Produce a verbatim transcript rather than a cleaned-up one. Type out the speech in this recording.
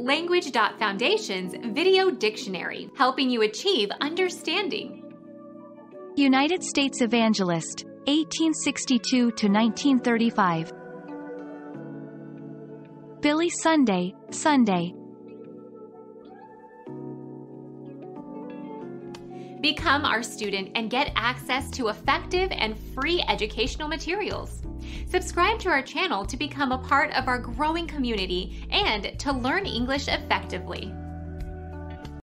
Language dot Foundation's Video Dictionary, helping you achieve understanding. United States Evangelist, eighteen sixty-two to nineteen thirty-five. Billy Sunday, Sunday. Become our student and get access to effective and free educational materials. Subscribe to our channel to become a part of our growing community and to learn English effectively.